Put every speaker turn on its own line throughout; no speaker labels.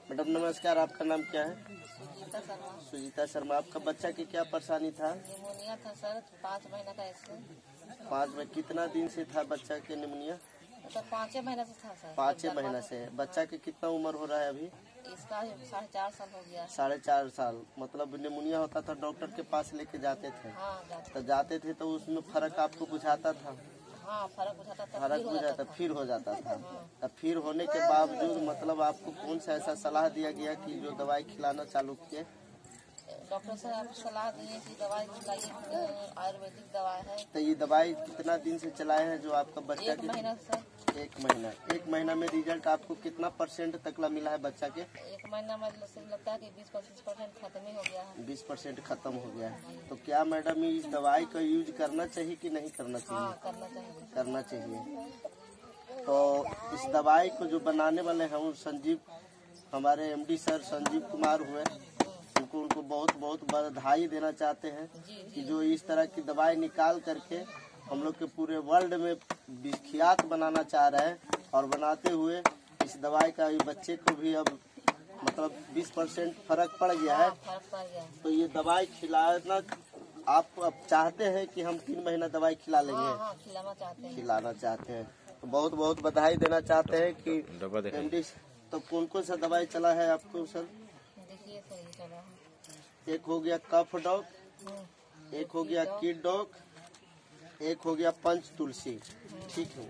Madam नमस्कार, आपका नाम क्या है?
सुजीता शर्मा।
सुजीता शर्मा। आपका बच्चा की क्या परेशानी था?
निमोनिया था सर, 5 महीना का ऐसे।
5 में कितना दिन से था बच्चा के निमोनिया?
तो 5 महीना से था सर।
5 महीना से। बच्चा के कितना उम्र हो रहा है अभी?
इसका 4.5 साल हो गया।
4.5 साल। मतलब निमोनिया होता था डॉक्टर के पास लेके जाते थे?
हाँ जाते।
तो जाते थे तो उसमें फर्क आपको बुझाता था?
हाँ फर्क बुझाता था,
फर्क बुझाता फिर हो जाता था। अब फिर होने के बावजूद मतलब आपको कौन सा ऐसा सलाह दिया गया कि जो दवाई खिलाना चालू किए?
डॉक्टर साहब सलाह दिए कि दवाई खिलाइए, आयुर्वेदिक दवाई है।
तो ये दवाई कितना दिन से चलाए हैं जो आपका बच्चा?
1 महीना सर।
1 महीना। 1 महीना में रिजल्ट आपको कितना % तक ला मिला है बच्चा के?
1 महीना में लगता है कि 20-25% खत्म ही हो गया है।
20% खत्म हो गया है। तो क्या मैडम इस दवाई का यूज करना चाहिए कि नहीं करना चाहिए?
हाँ करना चाहिए।
करना चाहिए। तो इस दवाई को जो बनाने वाले हैं वो संजीव, हमारे MD सर संजीव कुमार हुए, उनको बहुत बहुत बधाई देना चाहते हैं कि जो इस तरह की दवाई निकाल करके हम लोग के पूरे वर्ल्ड में विख्यात बनाना चाह रहे हैं। और बनाते हुए इस दवाई का बच्चे को भी अब मतलब 20% फर्क पड़ गया है।
फर्क पड़ गया।
तो ये दवाई खिलाना आप अब चाहते हैं कि हम 3 महीना दवाई खिला लेंगे?
हाँ खिलाना चाहते हैं।
खिलाना चाहते हैं। तो बहुत बहुत बधाई देना चाहते हैं कि MD। तो कौन कौन सा दवाई चला है आपको सर?
देखिए सही चला है।
एक हो गया कफ डॉग, एक हो गया किड डॉग, एक हो गया पंच तुलसी। ठीक है।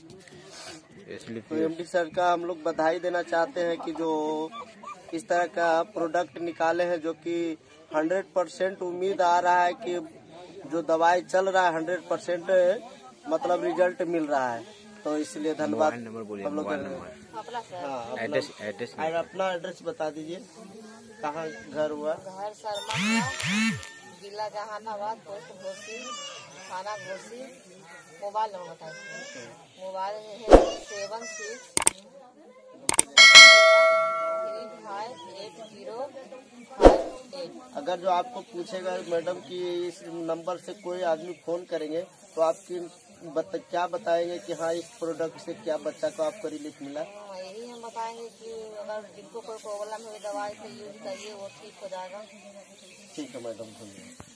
तो MD सर का हम लोग बधाई देना चाहते हैं कि जो इस तरह का प्रोडक्ट निकाले हैं जो कि 100% उम्मीद आ रहा है कि जो दवाई चल रहा है 100% मतलब रिजल्ट मिल रहा है। तो इसलिए धन्यवाद हम लोग। हाँ अपना एड्रेस बता दीजिए, कहाँ घर हुआ?
घर शर्मा, जिला जहानाबाद, पोस्ट घोसी, थाना घोसी। मोबाइल नंबर बताइए। मोबाइल है 76358058।
अगर जो आपको पूछेगा मैडम कि इस नंबर से कोई आदमी फोन करेंगे तो आपकी क्या बताएंगे कि हाँ इस प्रोडक्ट से क्या बच्चा को आपको रिलीफ मिला?
यही हम बताएंगे कि अगर जिनको कोई प्रॉब्लम है दवाई से यूज करिए, वो ठीक हो जाएगा।
ठीक है मैडम, धन्यवाद।